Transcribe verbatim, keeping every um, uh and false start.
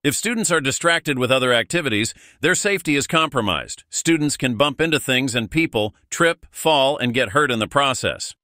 If students are distracted with other activities, their safety is compromised. Students can bump into things and people, trip, fall, and get hurt in the process.